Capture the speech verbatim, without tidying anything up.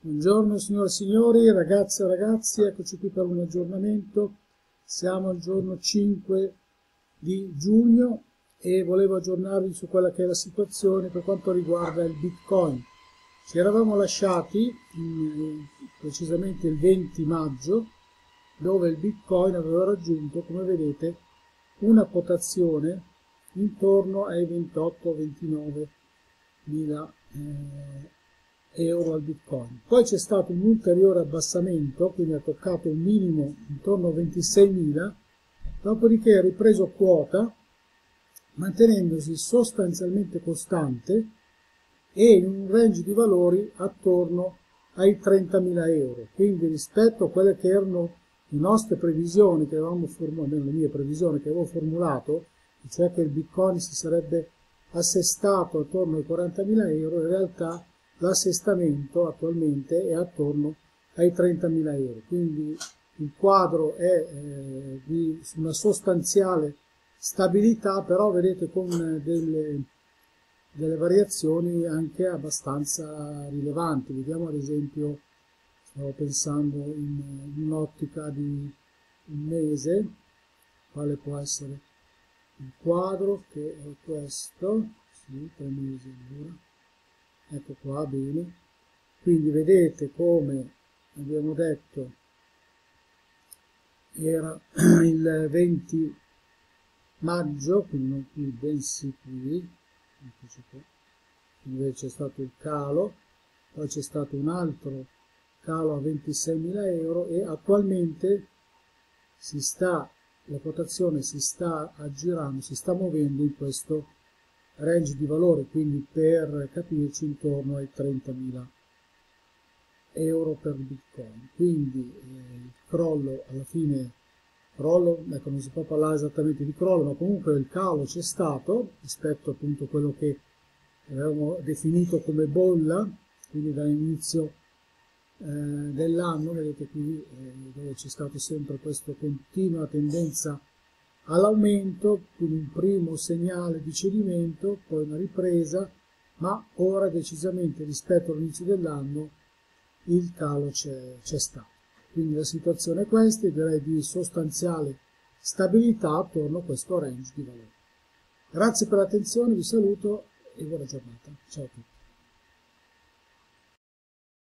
Buongiorno signore e signori, ragazze e ragazzi, eccoci qui per un aggiornamento. Siamo al giorno cinque di giugno e volevo aggiornarvi su quella che è la situazione per quanto riguarda il Bitcoin. Ci eravamo lasciati in, precisamente il venti maggio, dove il Bitcoin aveva raggiunto, come vedete, una quotazione intorno ai ventotto ventinove mila eh, euro al Bitcoin. Poi c'è stato un ulteriore abbassamento, quindi ha toccato un minimo intorno a ventiseimila, dopodiché ha ripreso quota mantenendosi sostanzialmente costante e in un range di valori attorno ai trentamila euro. Quindi rispetto a quelle che erano le nostre previsioni, che avevamo formulato, le mie previsioni che avevo formulato, cioè che il Bitcoin si sarebbe assestato attorno ai quarantamila euro, in realtà l'assestamento attualmente è attorno ai trentamila euro, quindi il quadro è eh, di una sostanziale stabilità, però vedete con delle, delle variazioni anche abbastanza rilevanti. Vediamo ad esempio, stavo pensando in, in un'ottica di un mese, quale può essere il quadro, che è questo, sì, tre mesi allora. Ecco qua, bene. Quindi vedete come abbiamo detto era il venti maggio, quindi non qui bensì qui, quindi c'è stato il calo, poi c'è stato un altro calo a ventiseimila euro e attualmente si sta, la quotazione si sta aggirando, si sta muovendo in questo range di valore, quindi per capirci intorno ai trentamila euro per Bitcoin. Quindi eh, il crollo alla fine, crollo, ecco, non si può parlare esattamente di crollo, ma comunque il calo c'è stato rispetto appunto a quello che avevamo definito come bolla, quindi dall'inizio eh, dell'anno, vedete qui eh, dove c'è stato sempre questa continua tendenza all'aumento, quindi un primo segnale di cedimento, poi una ripresa, ma ora decisamente rispetto all'inizio dell'anno il calo c'è stato. Quindi la situazione è questa, direi di sostanziale stabilità attorno a questo range di valore. Grazie per l'attenzione, vi saluto e buona giornata. Ciao a tutti.